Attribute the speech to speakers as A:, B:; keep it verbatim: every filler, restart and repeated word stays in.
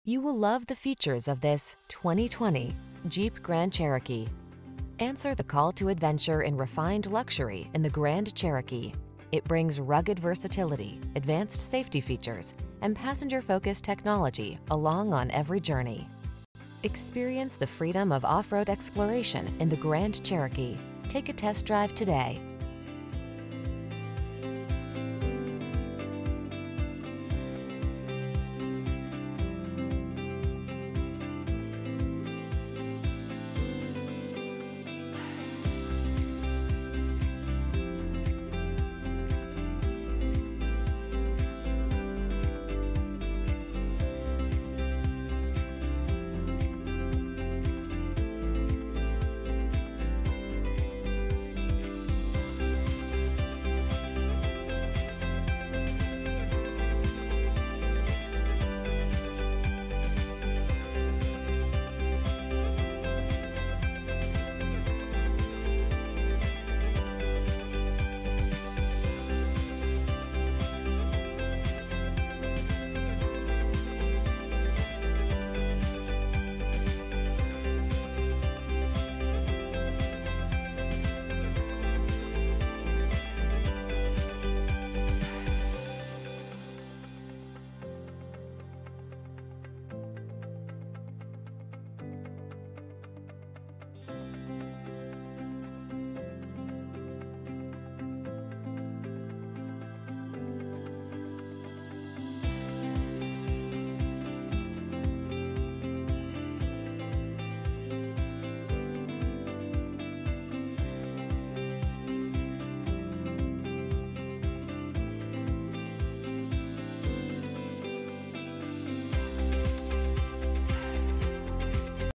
A: You will love the features of this twenty twenty Jeep Grand Cherokee. Answer the call to adventure in refined luxury in the Grand Cherokee. It brings rugged versatility, advanced safety features, and passenger-focused technology along on every journey. Experience the freedom of off-road exploration in the Grand Cherokee. Take a test drive today.